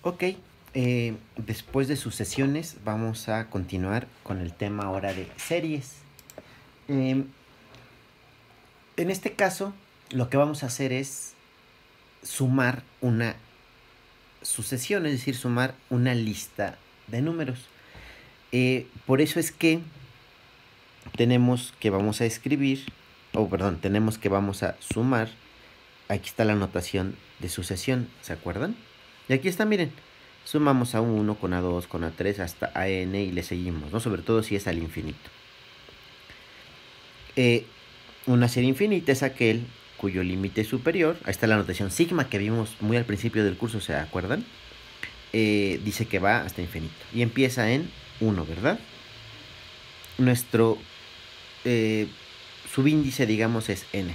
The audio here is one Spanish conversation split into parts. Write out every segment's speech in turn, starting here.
Ok, después de sucesiones vamos a continuar con el tema ahora de series. En este caso, lo que vamos a hacer es sumar una sucesión, es decir, sumar una lista de números. Por eso es que tenemos que vamos a escribir, tenemos que vamos a sumar. Aquí está la notación de sucesión, ¿se acuerdan? Y aquí está, miren, sumamos a 1 con A2 con A3 hasta AN y le seguimos, ¿no? Sobre todo si es al infinito. Una serie infinita es aquel cuyo límite superior, ahí está la notación sigma que vimos muy al principio del curso, ¿se acuerdan? Dice que va hasta infinito y empieza en 1, ¿verdad? Nuestro subíndice, digamos, es n.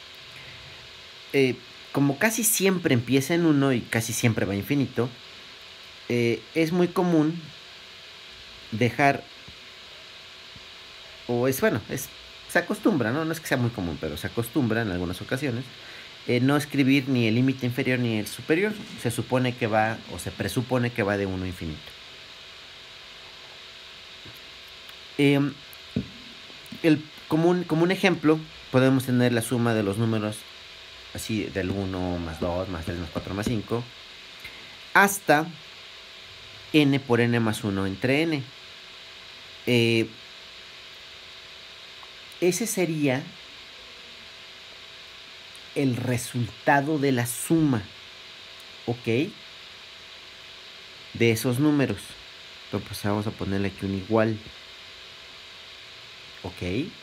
Como casi siempre empieza en 1 y casi siempre va a infinito, es muy común dejar, se acostumbra, ¿no? No es que sea muy común, pero se acostumbra en algunas ocasiones, no escribir ni el límite inferior ni el superior. Se supone que va, o se presupone que va de 1 a infinito. Como un ejemplo, podemos tener la suma de los números así del 1 más 2 más 3 más 4 más 5 hasta n por n más 1 entre n. Ese sería el resultado de la suma, ¿ok? De esos números. Entonces, pues vamos a ponerle aquí un igual, ¿ok?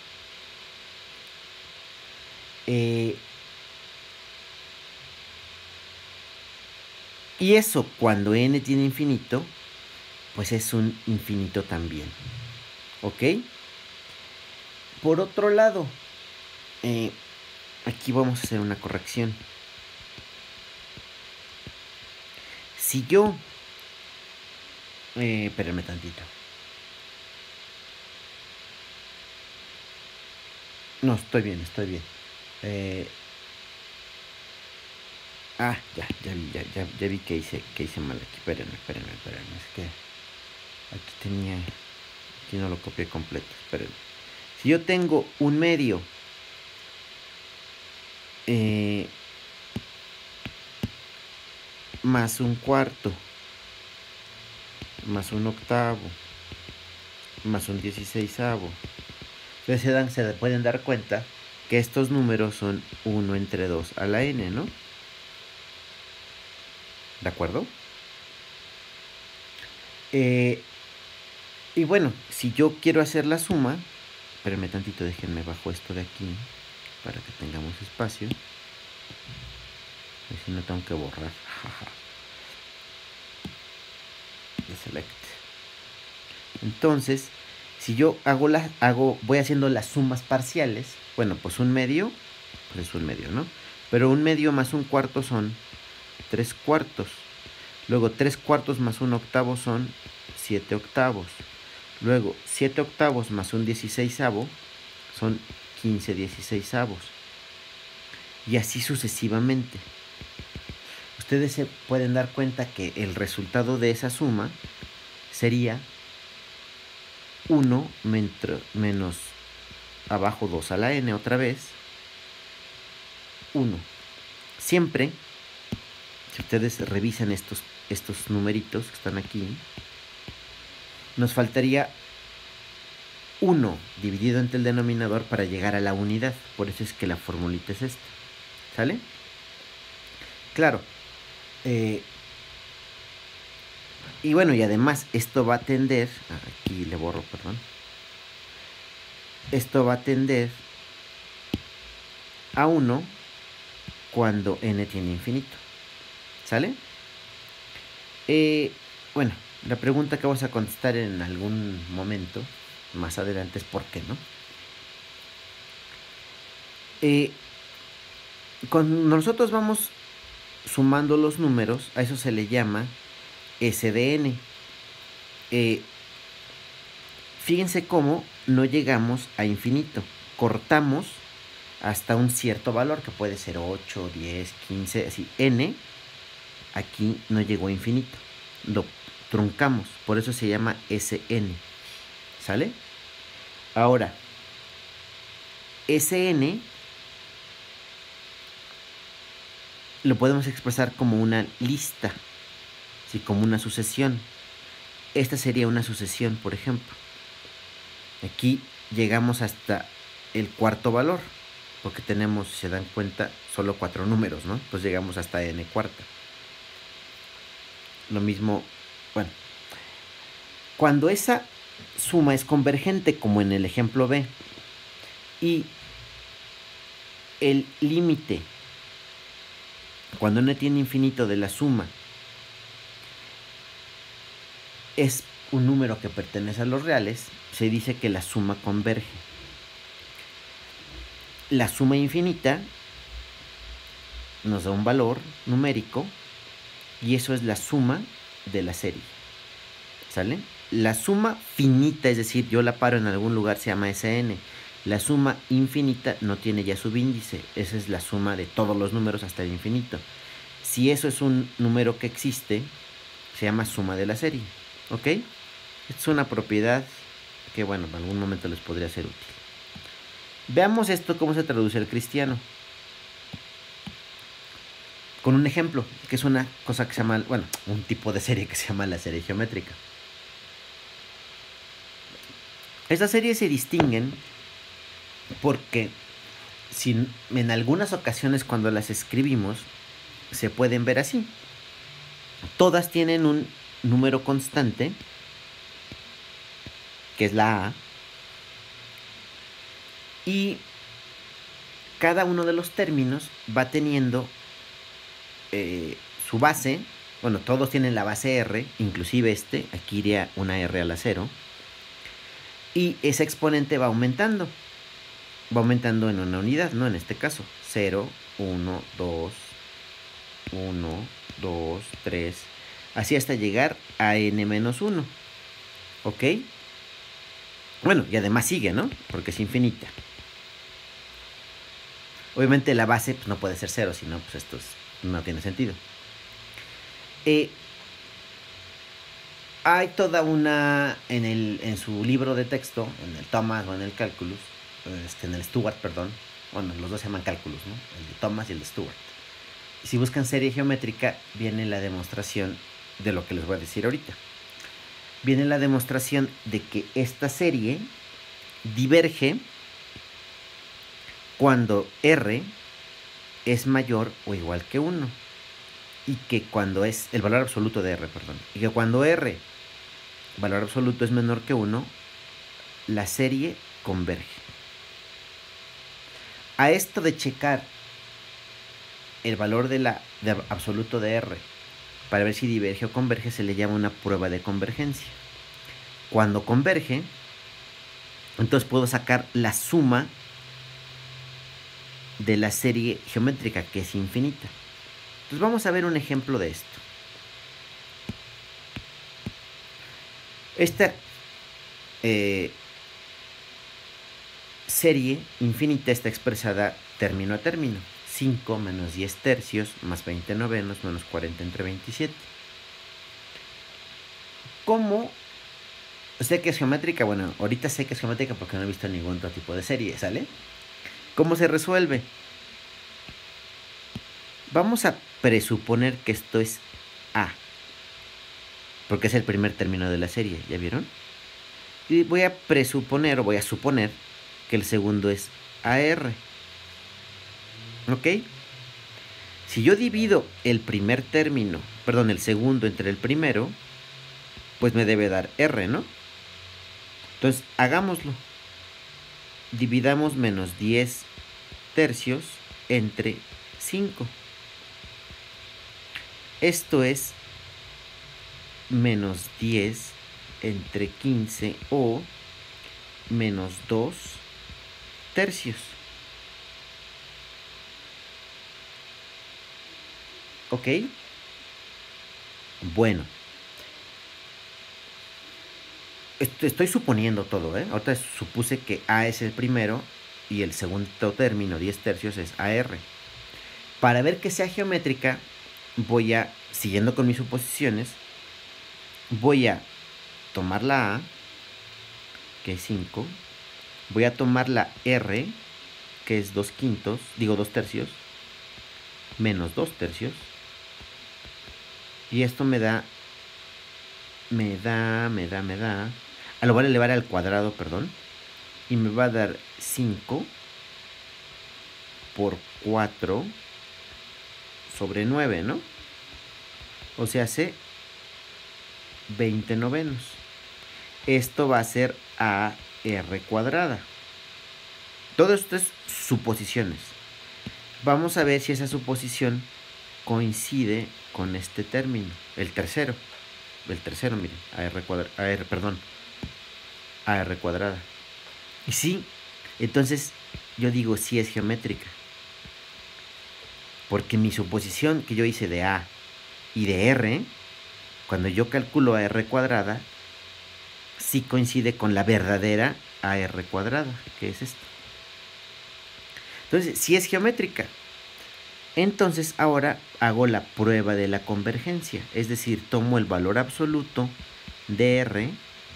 Y eso, cuando n tiene infinito, pues es un infinito también, ¿ok? Por otro lado, aquí vamos a hacer una corrección. Si yo... espérenme tantito. No, estoy bien. Ya vi que hice mal aquí. Espérenme. Es que aquí no lo copié completo. Espérenme. Si yo tengo un medio más un cuarto más un octavo más un 16avo, ustedes se pueden dar cuenta que estos números son 1 entre 2 a la n, ¿no? ¿De acuerdo? Y bueno, si yo quiero hacer la suma, espérenme tantito, déjenme bajo esto de aquí para que tengamos espacio. Si no tengo que borrar. Select. Entonces, si yo voy haciendo las sumas parciales, bueno, pues un medio, pues es un medio, ¿no? Pero un medio más un cuarto son 3 cuartos. Luego 3 cuartos más un octavo son 7 octavos. Luego 7 octavos más un 16avo son 15 16avos. Y así sucesivamente. Ustedes se pueden dar cuenta que el resultado de esa suma sería 1 menos abajo 2 a la n otra vez, 1. Siempre, si ustedes revisan estos numeritos que están aquí, nos faltaría 1 dividido entre el denominador para llegar a la unidad. Por eso es que la formulita es esta. ¿Sale? Claro. Y bueno, y además esto va a tender, aquí le borro, perdón. Esto va a tender a 1 cuando n tiene infinito. ¿Sale? Bueno, la pregunta que vamos a contestar en algún momento más adelante es ¿por qué no? Cuando nosotros vamos sumando los números, a eso se le llama SDN. Fíjense cómo no llegamos a infinito. Cortamos hasta un cierto valor, que puede ser 8, 10, 15, así. N, aquí no llegó a infinito. lo truncamos, por eso se llama Sn, ¿sale? Ahora, Sn lo podemos expresar como una lista, ¿sí? Como una sucesión. Esta sería una sucesión, por ejemplo. Aquí llegamos hasta el cuarto valor, porque tenemos, si se dan cuenta, solo 4 números, ¿no? Pues llegamos hasta n cuarta. Lo mismo, bueno, cuando esa suma es convergente, como en el ejemplo B, y el límite, cuando n tiene infinito de la suma, es un número que pertenece a los reales, se dice que la suma converge. La suma infinita nos da un valor numérico y eso es la suma de la serie, ¿sale? La suma finita, es decir, yo la paro en algún lugar, se llama Sn. La suma infinita no tiene ya subíndice, esa es la suma de todos los números hasta el infinito. Si eso es un número que existe, se llama suma de la serie, ¿ok? Es una propiedad que, bueno, en algún momento les podría ser útil. Veamos esto cómo se traduce al cristiano. Con un ejemplo, que es una cosa que se llama, bueno, un tipo de serie que se llama la serie geométrica. Estas series se distinguen porque si en algunas ocasiones cuando las escribimos se pueden ver así. Todas tienen un número constante, que es la A, y cada uno de los términos va teniendo su base. Bueno, todos tienen la base R, inclusive este, aquí iría una R a la 0, y ese exponente va aumentando en una unidad, ¿no? En este caso, 0, 1, 2, 1, 2, 3, así hasta llegar a n-1, ¿ok? Bueno, y además sigue, ¿no? Porque es infinita. Obviamente la base pues, no puede ser 0, si no, pues esto no tiene sentido. Hay toda una, en su libro de texto, en el Thomas o en el Calculus, en el Stewart, perdón, bueno, los dos se llaman Calculus, ¿no? El de Thomas y el de Stewart. Y si buscan serie geométrica, viene la demostración de lo que les voy a decir ahorita. Viene la demostración de que esta serie diverge cuando R es mayor o igual que 1. Y que cuando es el valor absoluto de R, perdón. Y que cuando R, valor absoluto, es menor que 1, la serie converge. A esto de checar el valor de absoluto de R para ver si diverge o converge se le llama una prueba de convergencia. Cuando converge, entonces puedo sacar la suma de la serie geométrica, que es infinita. Entonces vamos a ver un ejemplo de esto. Esta serie infinita está expresada término a término. 5 menos 10 tercios más 20 novenos menos 40 entre 27. ¿Cómo sé que es geométrica? Bueno, ahorita sé que es geométrica porque no he visto ningún otro tipo de serie, ¿sale? ¿Cómo se resuelve? Vamos a presuponer que esto es A, porque es el primer término de la serie, ¿ya vieron? Y voy a presuponer, o voy a suponer, que el segundo es AR. ¿Ok? Si yo divido el primer término, perdón, el segundo entre el primero, pues me debe dar R, ¿no? Entonces, hagámoslo. Dividamos menos 10 tercios entre 5. Esto es menos 10 entre 15 o menos 2 tercios. ¿Ok? Bueno. Estoy suponiendo todo, ¿eh? Ahorita supuse que A es el primero y el segundo término, 10 tercios, es AR. Para ver que sea geométrica, voy a, siguiendo con mis suposiciones, voy a tomar la A, que es 5. Voy a tomar la R, que es 2/5, digo 2/3, menos 2/3. Y esto me da, lo voy a elevar al cuadrado, perdón. Y me va a dar 5 por 4 sobre 9, ¿no? O sea, hace 20 novenos. Esto va a ser AR cuadrada. Todo esto es suposiciones. Vamos a ver si esa suposición coincide con este término, el tercero. El tercero, miren, AR cuadrada. Y sí, entonces yo digo sí es geométrica. Porque mi suposición que yo hice de A y de R, cuando yo calculo AR cuadrada, sí coincide con la verdadera AR cuadrada, que es esta. Entonces, sí es geométrica. Entonces, ahora hago la prueba de la convergencia. Es decir, tomo el valor absoluto de R,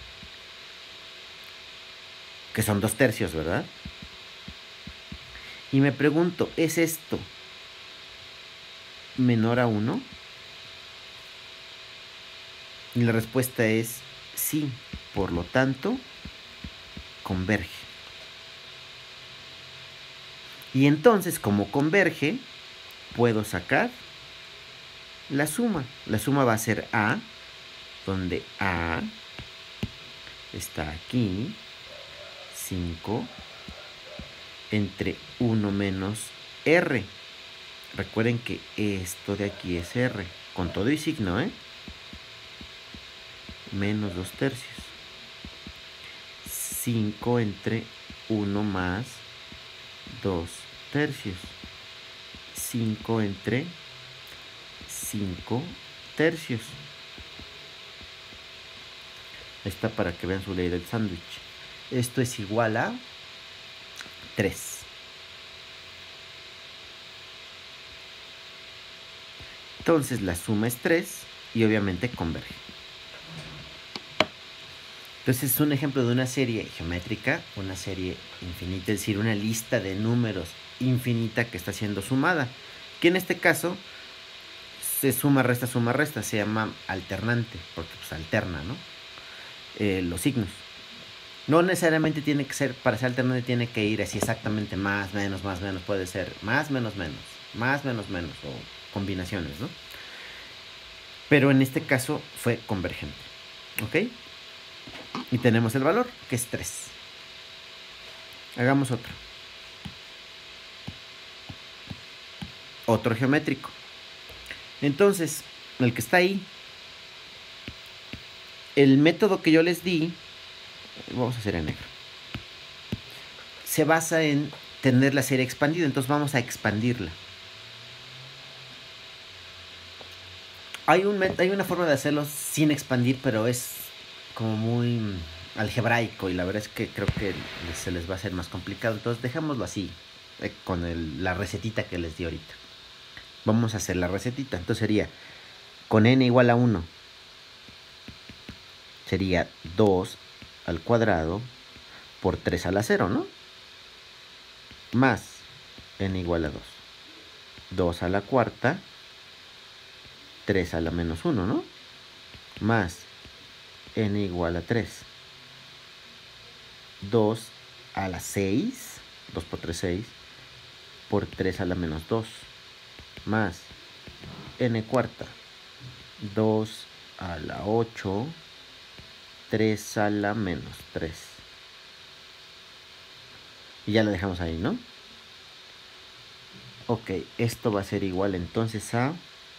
que son 2/3, ¿verdad? Y me pregunto, ¿es esto menor a 1? Y la respuesta es sí. Por lo tanto, converge. Y entonces, como converge, puedo sacar la suma. La suma va a ser A, donde A está aquí, 5, entre 1 menos R. Recuerden que esto de aquí es R, con todo y signo, ¿eh? Menos 2/3. 5 entre 1 más 2/3. 5 entre 5/3. Está para que vean su ley del sándwich. Esto es igual a 3. Entonces la suma es 3 y obviamente converge. Entonces es un ejemplo de una serie geométrica, una serie infinita, es decir, una lista de números infinita que está siendo sumada. Que en este caso se suma, resta, se llama alternante, porque pues alterna, ¿no? Los signos. No necesariamente tiene que ser, para ser alternante tiene que ir así exactamente más, menos, puede ser más, menos, o combinaciones, ¿no? Pero en este caso fue convergente, ¿ok? Y tenemos el valor, que es 3. Hagamos otro. Otro geométrico. Entonces, el que está ahí, el método que yo les di, vamos a hacer en negro, se basa en tener la serie expandida. Entonces vamos a expandirla. Hay una forma de hacerlo sin expandir, pero es como muy algebraico y la verdad es que creo que se les va a hacer más complicado. Entonces dejémoslo así, con la recetita que les di ahorita. Vamos a hacer la recetita. Entonces sería, con n igual a 1, sería 2 al cuadrado por 3 a la 0, ¿no? Más n igual a 2. 2 a la cuarta, 3 a la menos 1, ¿no? Más n igual a 3. 2 a la 6, 2 por 3, 6, por 3 a la menos 2, más n cuarta, 2 a la 8, 3 a la menos 3. Y ya la dejamos ahí, ¿no? Ok, esto va a ser igual entonces a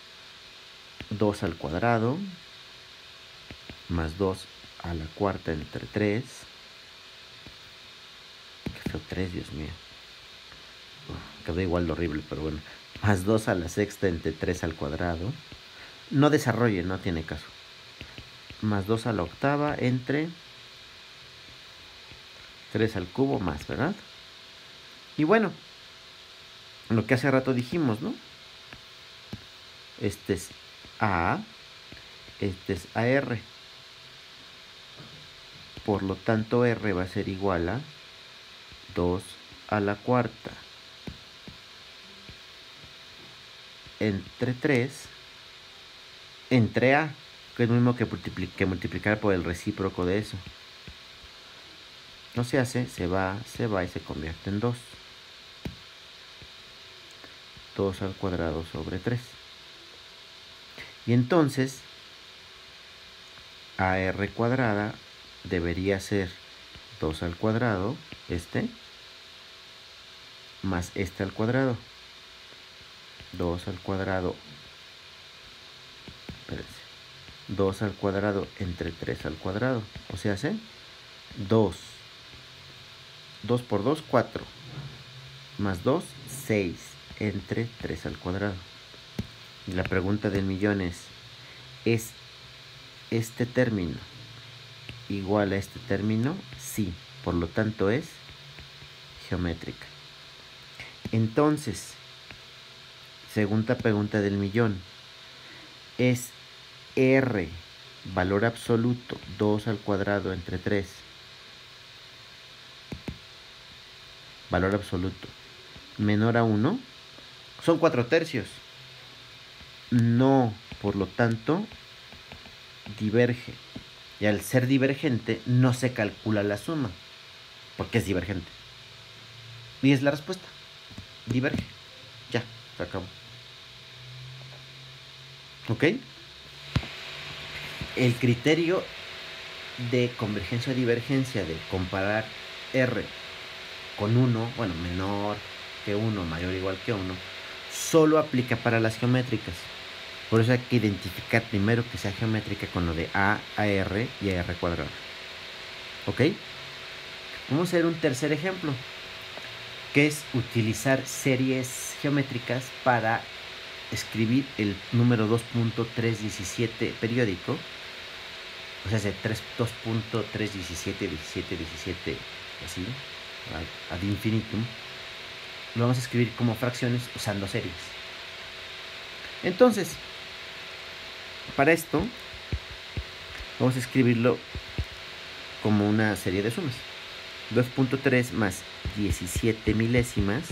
2 al cuadrado más 2 a la cuarta entre 3. Qué feo 3, Dios mío. Quedó igual de horrible, pero bueno. Más 2 a la sexta entre 3 al cuadrado. No desarrolle, no tiene caso. Más 2 a la octava entre 3 al cubo más, ¿verdad? Y bueno, lo que hace rato dijimos, ¿no? Este es A, este es AR. Por lo tanto, R va a ser igual a 2 a la cuarta entre 3 entre A, que es lo mismo que multiplicar por el recíproco de eso. No se hace, se va y se convierte en 2. 2 al cuadrado sobre 3. Y entonces, AR cuadrada debería ser 2 al cuadrado, más al cuadrado. 2 al cuadrado, espérense, 2 al cuadrado entre 3 al cuadrado. O sea, 2. 2 por 2, 4. Más 2, 6 entre 3 al cuadrado. Y la pregunta del millón ¿es este término igual a este término? Sí. Por lo tanto es geométrica. Entonces, segunda pregunta del millón. ¿Es R, valor absoluto, 2 al cuadrado entre 3, valor absoluto, menor a 1? Son 4/3. No, por lo tanto, diverge. Y al ser divergente, no se calcula la suma, porque es divergente. Y es la respuesta. Diverge. Ya, se acabó. ¿Ok? El criterio de convergencia o divergencia de comparar R con 1, bueno, menor que 1, mayor o igual que 1, solo aplica para las geométricas. Por eso hay que identificar primero que sea geométrica con lo de A a R y a R cuadrado. ¿Ok? Vamos a hacer un tercer ejemplo, que es utilizar series geométricas para escribir el número 2.317 periódico. O sea, de 2.317, 17, 17, así, ad infinitum. Lo vamos a escribir como fracciones usando series. Entonces, para esto, vamos a escribirlo como una serie de sumas. 2.3 más 17 milésimas.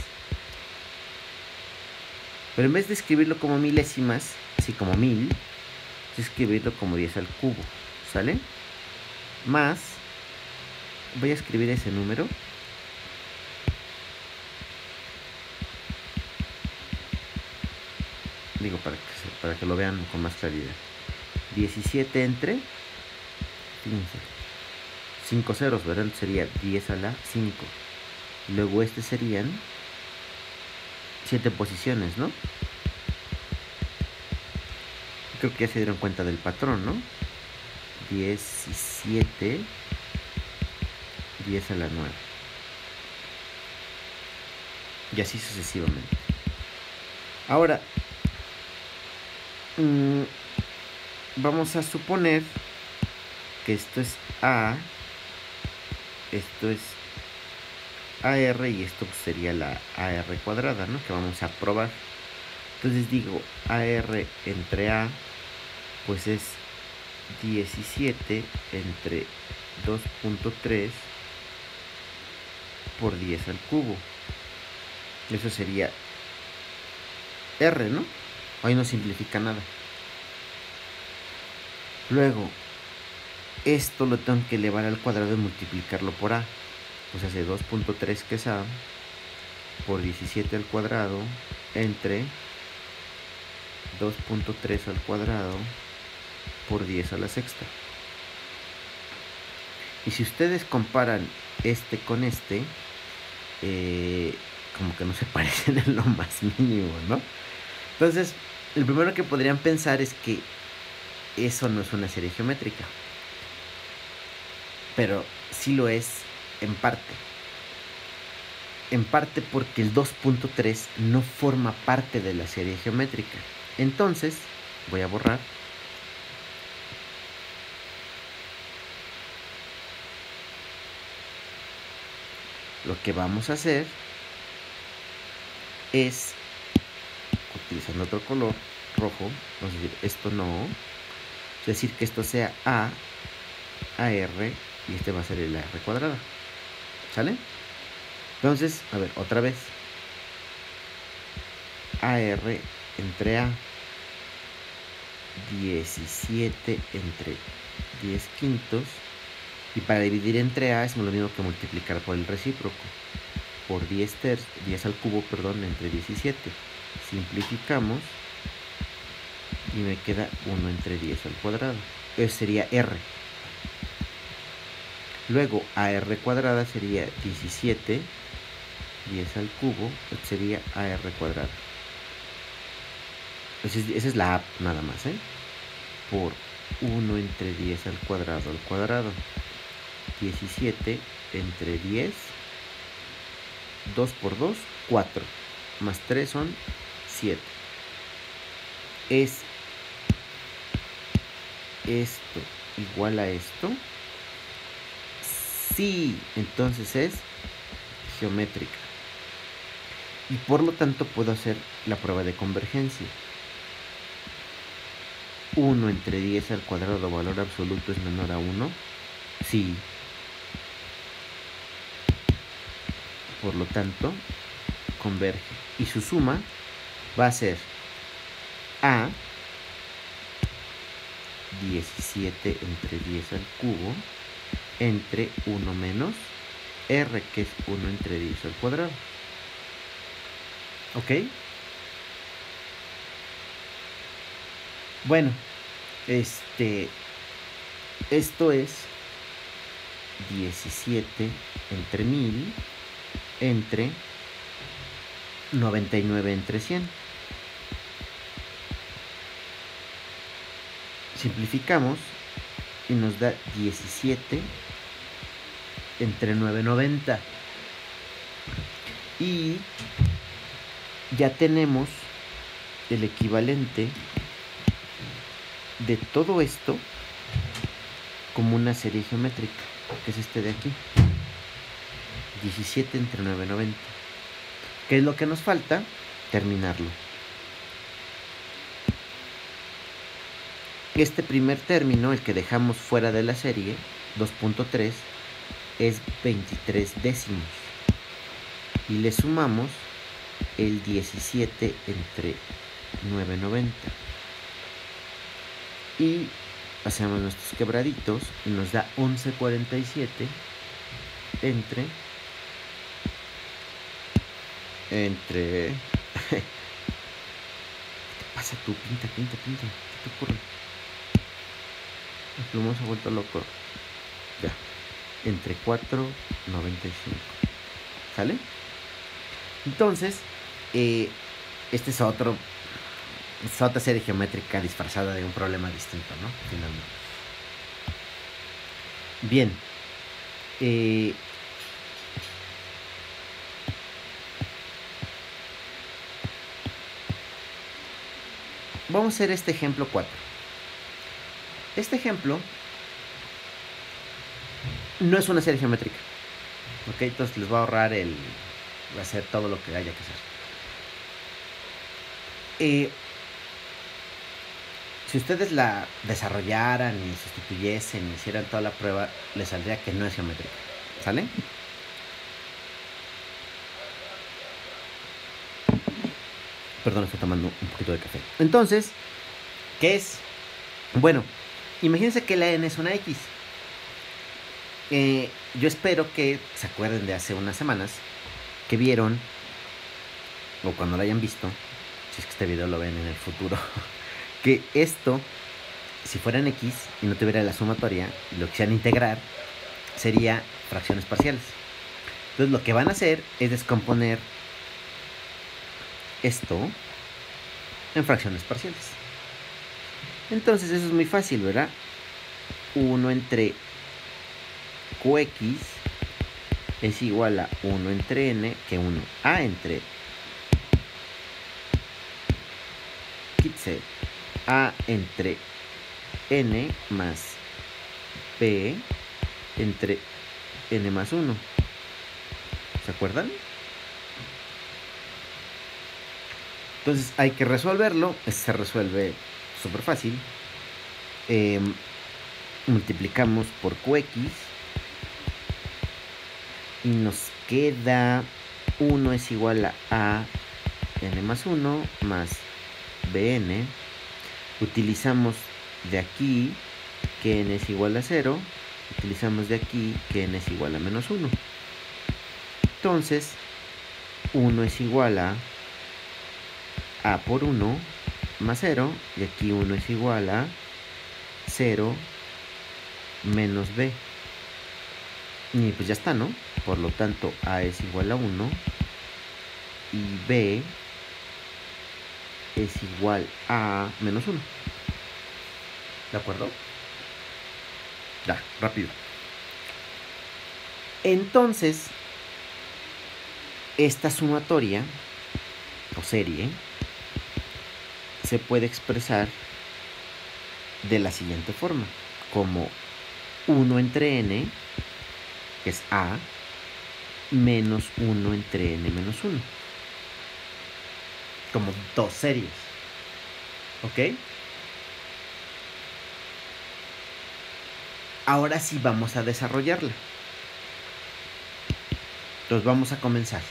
Pero en vez de escribirlo como milésimas, así como 1000, vamos a escribirlo como 10 al cubo. ¿Sale? Más, voy a escribir ese número. Digo, para que lo vean con más claridad. 17 entre, fíjense, 5 ceros, ¿verdad? Sería 10 a la 5. Luego serían 7 posiciones, ¿no? Creo que ya se dieron cuenta del patrón, ¿no? 17, 10 a la 9. Y así sucesivamente. Ahora, vamos a suponer que esto es A, esto es AR y esto sería la AR cuadrada, ¿no? Que vamos a probar. Entonces digo, AR entre A, pues es 17 entre 2.3 por 10 al cubo. Eso sería R, ¿no? Ahí no simplifica nada. Luego, esto lo tengo que elevar al cuadrado y multiplicarlo por A. Pues hace 2.3 que es A por 17 al cuadrado entre 2.3 al cuadrado por 10 a la sexta. Y si ustedes comparan con como que no se parecen en lo más mínimo, ¿no? Entonces, el primero que podrían pensar es que eso no es una serie geométrica. Pero sí lo es en parte. En parte porque el 2.3 no forma parte de la serie geométrica. Entonces, voy a borrar. Lo que vamos a hacer es, utilizando otro color rojo, vamos a decir esto no, es decir que esto sea A, AR y este va a ser el AR cuadrada. ¿Sale? Entonces, a ver, otra vez. AR entre A. 17 entre 10 quintos. Y para dividir entre A es lo mismo que multiplicar por el recíproco. Por 10 al cubo, perdón, entre 17. Simplificamos. Y me queda 1 entre 10 al cuadrado. Eso sería R. Luego AR cuadrada sería 17. 10 al cubo. Esto sería AR cuadrada. Esa es la A nada más, ¿eh? Por 1 entre 10 al cuadrado. 17 entre 10. 2 por 2, 4. Más 3 son 7. ¿Es esto igual a esto? Sí, entonces es geométrica. Y por lo tanto puedo hacer la prueba de convergencia. 1 entre 10 al cuadrado valor absoluto es menor a 1. Sí. Por lo tanto, converge. Y su suma va a ser A 17 entre 10 al cubo entre 1 menos R, que es 1 entre 10 al cuadrado. ¿Ok? Bueno, esto es 17 entre 1000 entre 99 entre 100. Simplificamos y nos da 17 entre 990. Y ya tenemos el equivalente de todo esto como una serie geométrica, que es este de aquí. 17 entre 990. ¿Qué es lo que nos falta? Terminarlo. Este primer término, el que dejamos fuera de la serie, 2.3, es 23 décimos. Y le sumamos el 17 entre 990. Y hacemos nuestros quebraditos y nos da 11.47 entre ¿qué te pasa tú? Pinta. ¿Qué te ocurre? El plumón se ha vuelto loco. Ya. Entre 4.95. ¿Sale? Entonces, esta es otra serie geométrica disfrazada de un problema distinto, ¿no? Finalmente. Bien. Vamos a hacer este ejemplo 4. Este ejemplo no es una serie geométrica. ¿Ok? Entonces les voy a ahorrar hacer todo lo que haya que hacer. Si ustedes la desarrollaran y sustituyesen y hicieran toda la prueba, les saldría que no es geométrica. ¿Sale? Perdón, estoy tomando un poquito de café. Entonces, ¿qué es? Bueno, imagínense que la n es una x. Yo espero que se acuerden de hace unas semanas que vieron, o cuando lo hayan visto, si es que este video lo ven en el futuro, que esto, si fuera en x y no tuviera la sumatoria, lo que quisieran integrar sería fracciones parciales. Entonces lo que van a hacer es descomponer esto en fracciones parciales. Entonces eso es muy fácil, ¿verdad? 1 entre qx es igual a 1 entre n, que 1a entre quítse a entre n más p entre n más 1. ¿Se acuerdan? Entonces hay que resolverlo. Se resuelve súper fácil. Multiplicamos por qx Y nos queda 1 es igual a n más 1 más bn. Utilizamos de aquí que n es igual a 0. Utilizamos de aquí que n es igual a menos 1. Entonces, 1 es igual a por 1 más 0. Y aquí 1 es igual a 0 menos b. Y pues ya está, ¿no? Por lo tanto, a es igual a 1 y b es igual a menos 1. ¿De acuerdo? Ya, rápido. Entonces, esta sumatoria o serie se puede expresar de la siguiente forma, como 1 entre n, que es a, menos 1 entre n menos 1. Como dos series. ¿Ok? Ahora sí vamos a desarrollarla. Entonces vamos a comenzar.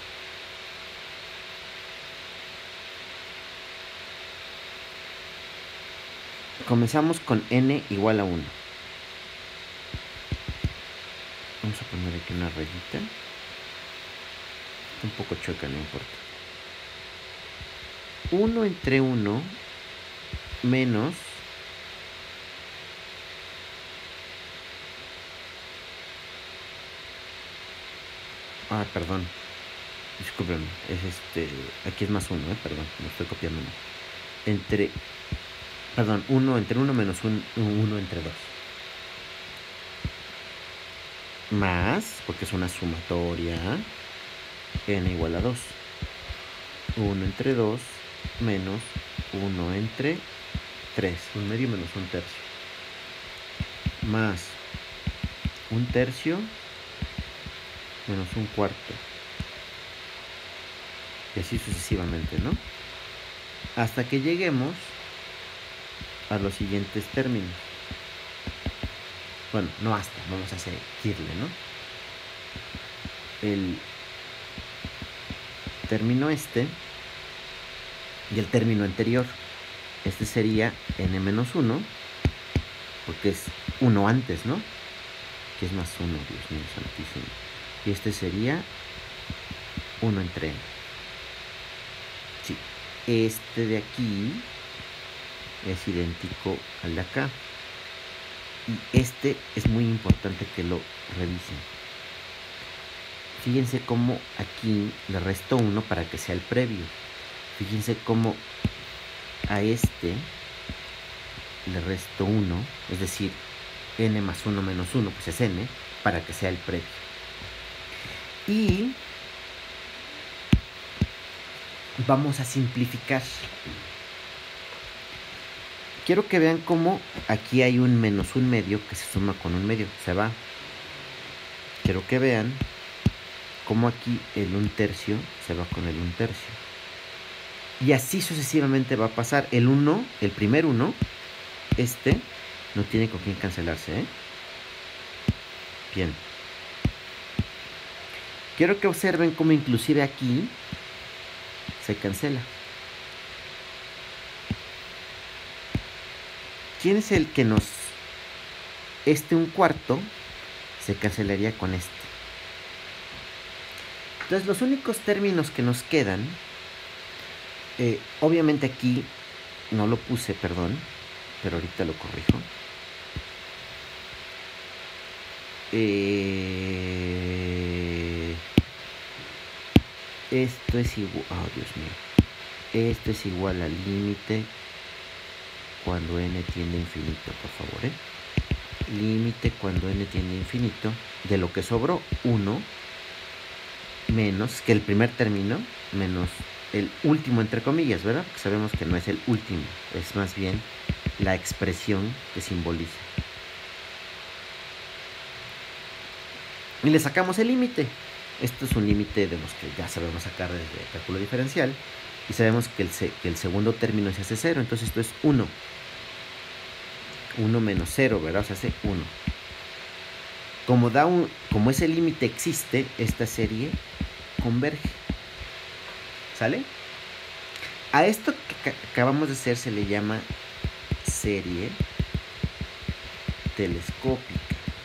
Comenzamos con n igual a 1. Vamos a poner aquí una rayita. Está un poco chueca, no importa. 1 entre 1 menos perdón. Discúlpenme. Es aquí es más 1, perdón. Me estoy copiando mal. Perdón, 1 entre 1 menos 1 entre 2. Más, porque es una sumatoria, n igual a 2. 1 entre 2 menos 1 entre 3. 1 medio menos 1 tercio. Más 1 tercio menos 1 cuarto. Y así sucesivamente, ¿no? Hasta que lleguemos a los siguientes términos. Bueno, no hasta, vamos a seguirle, ¿no? El término este y el término anterior. Este sería n menos 1, porque es 1 antes, ¿no? Que es más 1, Dios mío santísimo. Y este sería 1 entre n. Sí, este de aquí es idéntico al de acá. Y este es muy importante que lo revisen. Fíjense cómo aquí le resto 1 para que sea el previo. Fíjense cómo a este le resto 1, es decir, n más 1 menos 1, pues es n, para que sea el previo. Y vamos a simplificar. Quiero que vean cómo aquí hay un menos 1 medio que se suma con 1 medio, se va. Quiero que vean cómo aquí el 1 tercio se va con el 1 tercio. Y así sucesivamente va a pasar. El 1, el primer 1, no tiene con quién cancelarse, ¿eh? Bien. Quiero que observen cómo inclusive aquí se cancela. ¿Quién es el que nos... 1 cuarto se cancelaría con este? Entonces los únicos términos que nos quedan, obviamente aquí no lo puse, perdón, pero ahorita lo corrijo. Esto es igual... Oh, Dios mío. Esto es igual al límite cuando n tiende a infinito, por favor, Límite cuando n tiende a infinito de lo que sobró, 1 menos, que el primer término, menos el último entre comillas, ¿verdad? Porque sabemos que no es el último, es más bien la expresión que simboliza. Y le sacamos el límite. Esto es un límite de los que ya sabemos sacar desde el cálculo diferencial. Y sabemos que el segundo término se hace 0. Entonces esto es 1. 1 menos 0, ¿verdad? Se hace 1. como ese límite existe, esta serie converge. ¿Sale? A esto que acabamos de hacer se le llama serie telescópica.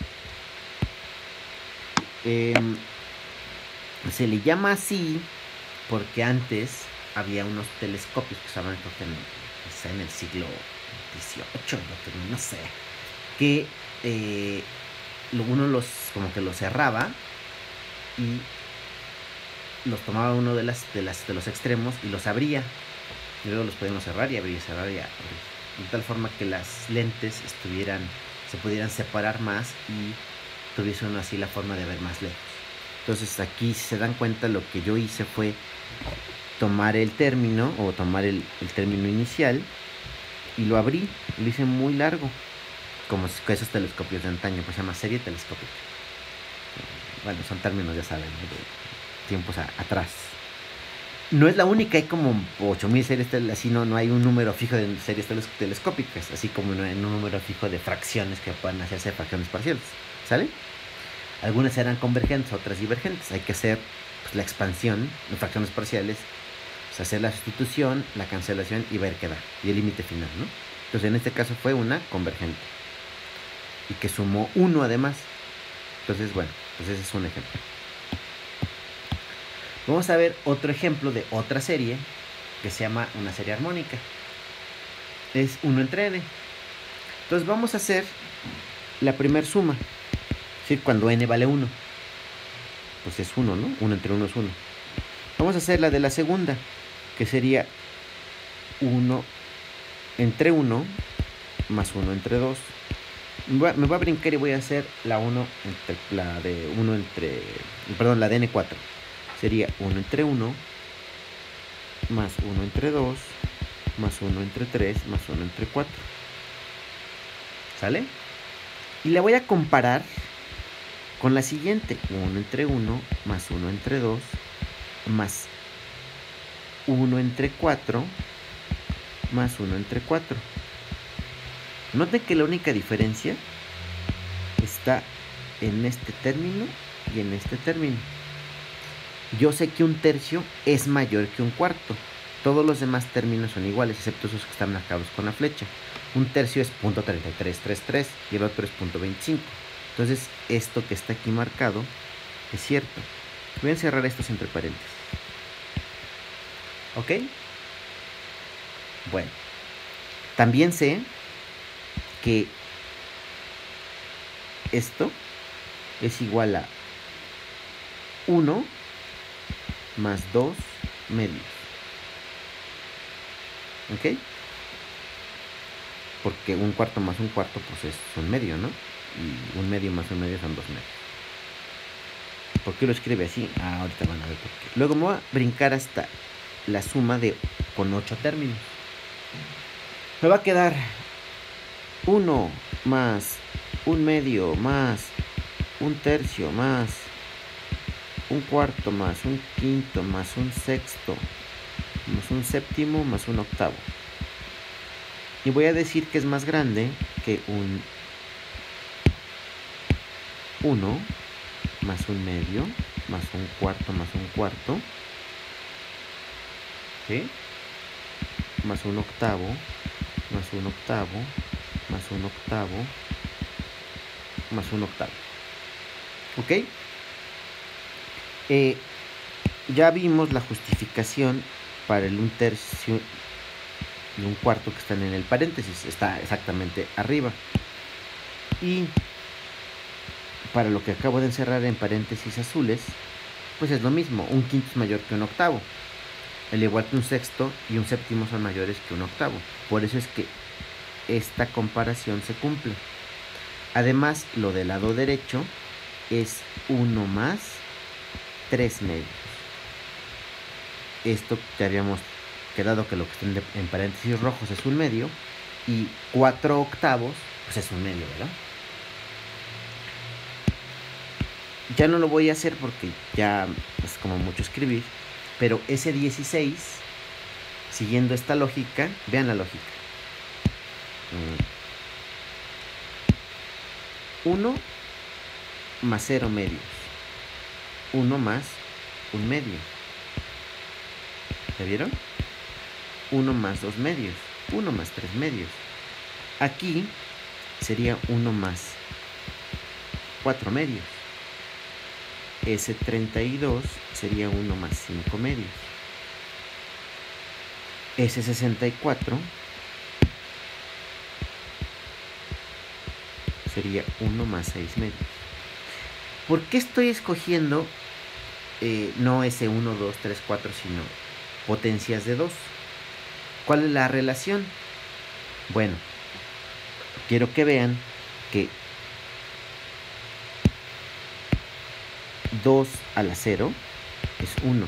Se le llama así porque antes había unos telescopios que usaban, creo que en el siglo XVIII, no sé, que uno como que los cerraba y los tomaba uno de los extremos y los abría. Y luego los podíamos cerrar y abrir, cerrar y abrir. De tal forma que las lentes se pudieran separar más y tuviese uno así la forma de ver más lejos. Entonces aquí, si se dan cuenta, lo que yo hice fue tomar el término, o tomar el término inicial, y lo abrí, lo hice muy largo, como esos telescopios de antaño, pues se llama serie telescópica. Bueno, son términos, ya saben, de tiempos atrás. No es la única, hay como 8000 series, así no hay un número fijo de series telescópicas, así como no hay un número fijo de fracciones que puedan hacerse fracciones parciales, ¿sale? Algunas eran convergentes, otras divergentes. Hay que hacer pues, la expansión de fracciones parciales, pues, hacer la sustitución, la cancelación y ver qué da, y el límite final, ¿no? Entonces en este caso fue una convergente y que sumó 1 además. Entonces bueno, pues ese es un ejemplo. Vamos a ver otro ejemplo de otra serie que se llama una serie armónica. Es 1 entre n. Entonces vamos a hacer la primer suma. Es decir, cuando n vale 1, pues es 1, ¿no? 1 entre 1 es 1. Vamos a hacer la de la segunda, que sería 1 entre 1 más 1 entre 2. Me voy a brincar y voy a hacer la de n4. Sería 1 entre 1 más 1 entre 2 más 1 entre 3 más 1 entre 4. ¿Sale? Y la voy a comparar con la siguiente. 1 entre 1 más 1 entre 2 más 1 entre 4 más 1 entre 4. Noten que la única diferencia está en este término y en este término. Yo sé que un tercio es mayor que un cuarto. Todos los demás términos son iguales, excepto esos que están marcados con la flecha. Un tercio es 0.3333 y el otro es 0.25. Entonces, esto que está aquí marcado es cierto. Voy a encerrar estos entre paréntesis. ¿Ok? Bueno. También sé que esto es igual a 1 más 2 medios. ¿Ok? Porque un cuarto más un cuarto pues es un medio, ¿no? Y un medio más un medio son 2 medios. ¿Por qué lo escribe así? Ahorita van a ver por qué. Luego me voy a brincar hasta la suma con 8 términos. Me va a quedar 1 más un medio más un tercio más un cuarto más un quinto más un sexto más un séptimo más un octavo. Y voy a decir que es más grande que un 1 más un medio más un cuarto ¿sí? Más un octavo más un octavo más un octavo más un octavo. ¿Ok? Ya vimos la justificación para el 1/3 y 1/4 que están en el paréntesis. Está exactamente arriba. Y para lo que acabo de encerrar en paréntesis azules, pues es lo mismo. 1/5 es mayor que 1/8. Al igual que 1/6 y 1/7 son mayores que 1/8. Por eso es que esta comparación se cumple. Además, lo del lado derecho es 1 más 3 medios. Esto ya habíamos quedado que lo que está en paréntesis rojos es 1 medio y 4 octavos pues es 1 medio, ¿verdad? Ya no lo voy a hacer porque ya es como mucho escribir, pero ese 16, siguiendo esta lógica, vean la lógica. 1 más 0 medios. 1 más 1 medio. ¿Ya vieron? 1 más 2 medios. 1 más 3 medios. Aquí sería 1 más 4 medios. Ese 32 sería 1 más 5 medios. Ese 64 sería 1 más 6 medios. ¿Por qué estoy escogiendo no ese 1, 2, 3, 4, sino potencias de 2? ¿Cuál es la relación? Bueno, quiero que vean que 2 a la 0 es 1.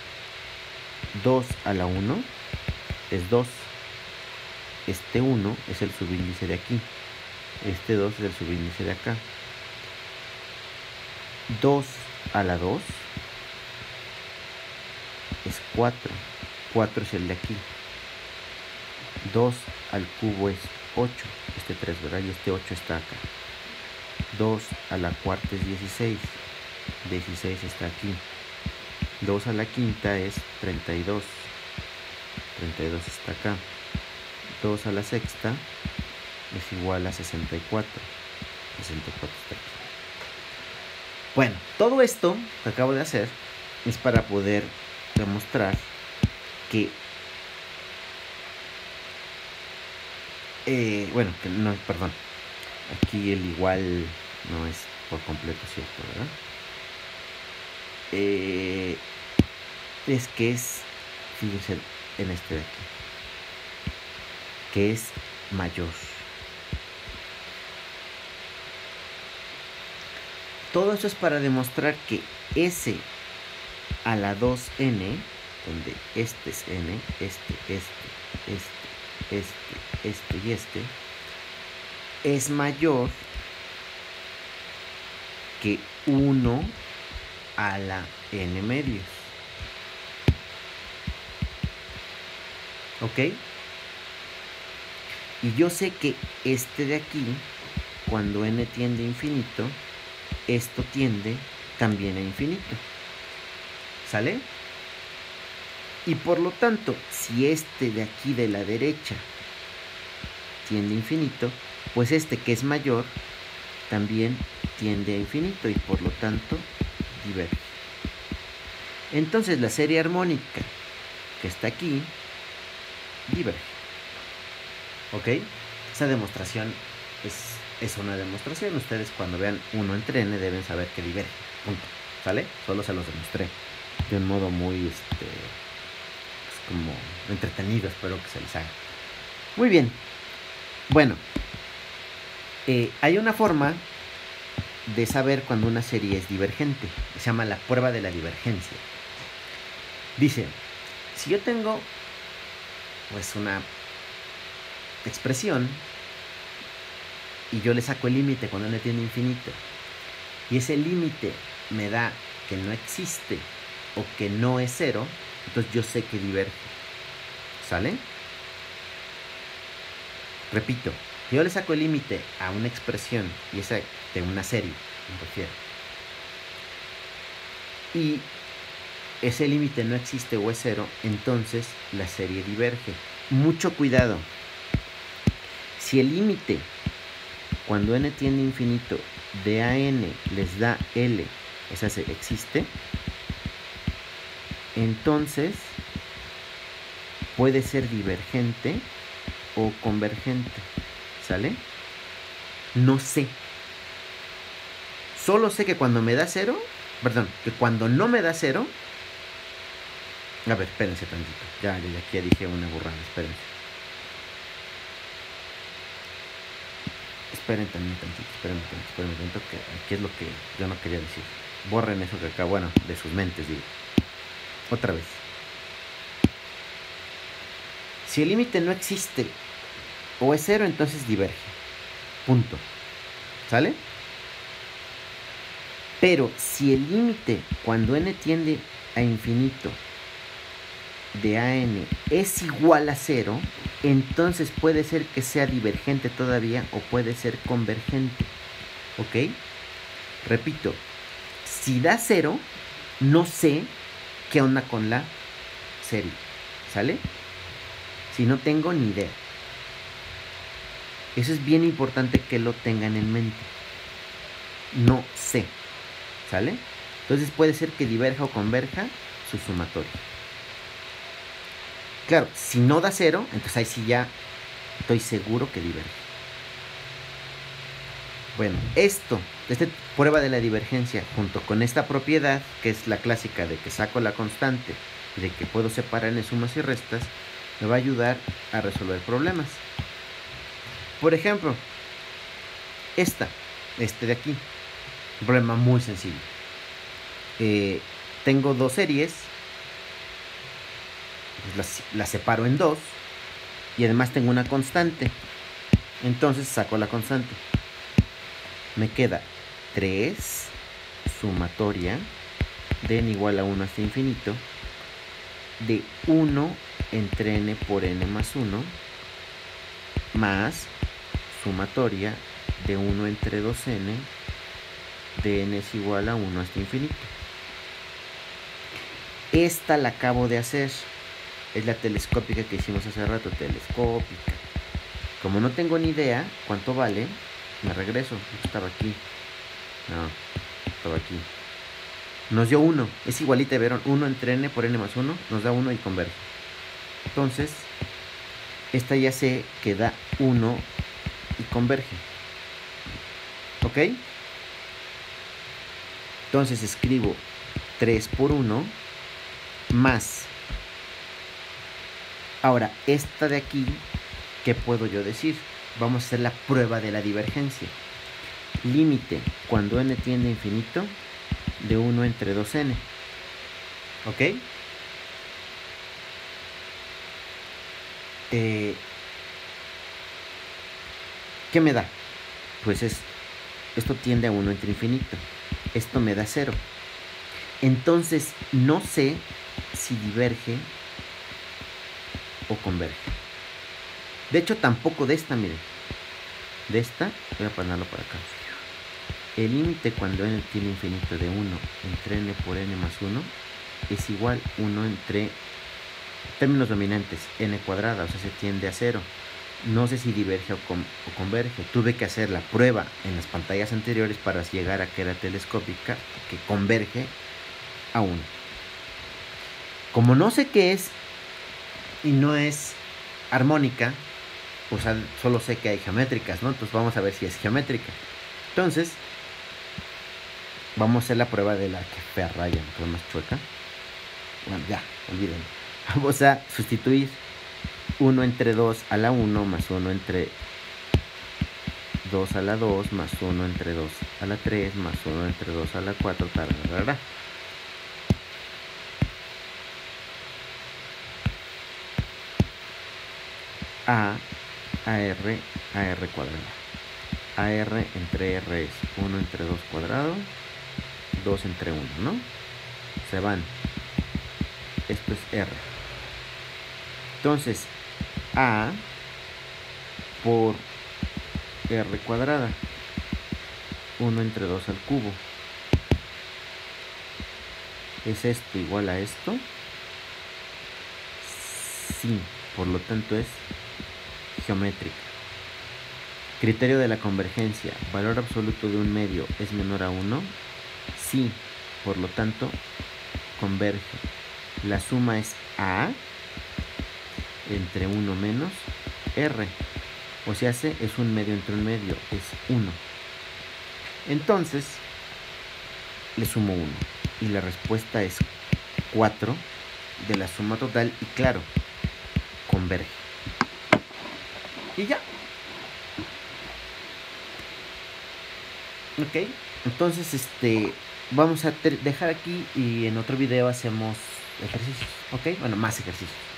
2 a la 1 es 2. Este 1 es el subíndice de aquí. Este 2 es el subíndice de acá. 2 a la 2 es 4. 4 es el de aquí. 2 al cubo es 8. Este 3, ¿verdad? Y este 8 está acá. 2 a la cuarta es 16. 16 está aquí. 2 a la quinta es 32. 32 está acá. 2 a la sexta es igual a 64. 64 está aquí. Bueno, todo esto que acabo de hacer es para poder demostrar que bueno, que no, perdón, aquí el igual no es por completo cierto, ¿verdad? Es que es, fíjense en este de aquí, que es mayor. Todo eso es para demostrar que S a la 2n, donde este es n, este y este, es mayor que 1 a la n medios. ¿Ok? Y yo sé que este de aquí, cuando n tiende a infinito, esto tiende también a infinito. ¿Sale? Y por lo tanto, si este de aquí de la derecha tiende a infinito, pues este que es mayor también tiende a infinito y por lo tanto diverge. Entonces la serie armónica que está aquí diverge. ¿Ok? Esa demostración es una demostración. Ustedes cuando vean 1 entre n deben saber que diverge. Punto. ¿Sale? Solo se los demostré de un modo muy como entretenido. Espero que se les haga. Muy bien. Bueno, hay una forma de saber cuando una serie es divergente. Se llama la prueba de la divergencia. Dice, si yo tengo pues una expresión y yo le saco el límite cuando n tiende a infinito y ese límite me da que no existe o que no es 0, entonces yo sé que diverge. ¿Sale? Repito, si yo le saco el límite a una expresión y esa de una serie, me refiero, y ese límite no existe o es 0, entonces la serie diverge. Mucho cuidado. Si el límite cuando n tiende a infinito de a n les da L, o sea, se existe, entonces puede ser divergente o convergente. ¿Sale? No sé. Solo sé que cuando me da 0, perdón, que cuando no me da 0, a ver, espérense tantito. Ya aquí dije una burrada, espérense. Esperen también tantito, esperen tantito, que aquí es lo que yo no quería decir. Borren eso que acá, bueno, de sus mentes, digo. Otra vez. Si el límite no existe o es 0, entonces diverge. Punto. ¿Sale? Pero si el límite cuando n tiende a infinito de a n es igual a 0, entonces puede ser que sea divergente todavía o puede ser convergente. ¿Ok? Repito, si da 0, no sé qué onda con la serie, ¿sale? Si no tengo ni idea. Eso es bien importante que lo tengan en mente. No sé, ¿sale? Entonces puede ser que diverja o converja su sumatoria. Claro, si no da 0, entonces ahí sí ya estoy seguro que diverge. Bueno, esta prueba de la divergencia junto con esta propiedad, que es la clásica de que saco la constante y de que puedo separar en sumas y restas, me va a ayudar a resolver problemas. Por ejemplo, este de aquí, un problema muy sencillo. Tengo dos series, pues las separo en dos y además tengo una constante. Entonces saco la constante. Me queda 3 sumatoria de n igual a 1 hasta infinito de 1 entre n por n más 1 más sumatoria de 1 entre 2n de n es igual a 1 hasta infinito. Esta la acabo de hacer. Es la telescópica que hicimos hace rato. Telescópica. Como no tengo ni idea cuánto vale, me regreso. Estaba aquí. No, estaba aquí. Nos dio 1. Es igualita, ¿vieron? 1 entre n por n más 1 nos da 1 y converge. Entonces, esta ya sé que da 1 y converge. ¿Ok? Entonces escribo 3 por 1 más. Ahora, esta de aquí, ¿qué puedo yo decir? Vamos a hacer la prueba de la divergencia. Límite cuando n tiende a infinito de 1 entre 2n. ¿Ok? ¿Qué me da? Pues esto tiende a 1 entre infinito. Esto me da 0. Entonces, no sé si diverge o converge. De hecho, tampoco de esta, miren. De esta, voy a ponerlo para acá. El límite cuando n tiene infinito de 1 entre n por n más 1 es igual 1 entre términos dominantes, n cuadrada, o sea, se tiende a 0. No sé si diverge o converge. Tuve que hacer la prueba en las pantallas anteriores para llegar a que era telescópica, que converge a 1. Como no sé qué es y no es armónica, o sea, solo sé que hay geométricas, ¿no? Entonces vamos a ver si es geométrica. Entonces, vamos a hacer la prueba de la que fea raya, que más chueca. Bueno, ya, olvídenlo. Vamos a sustituir 1 entre 2 a la 1 más 1 entre 2 a la 2 más 1 entre 2 a la 3 más 1 entre 2 a la 4, tararara. A R cuadrado. AR entre R es 1 entre 2 cuadrado, 2 entre 1, ¿no? Se van. Esto es R. Entonces, A por R cuadrada, 1 entre 2 al cubo. ¿Es esto igual a esto? Sí, por lo tanto es geométrica. Criterio de la convergencia. ¿Valor absoluto de un medio es menor a 1? Sí, por lo tanto converge. La suma es A entre 1 menos R. O sea, es un medio entre un medio, es 1. Entonces, le sumo 1. Y la respuesta es 4 de la suma total. Y claro, converge. Y ya. Ok. Entonces, vamos a dejar aquí y en otro video hacemos ejercicios. Ok. Bueno, más ejercicios.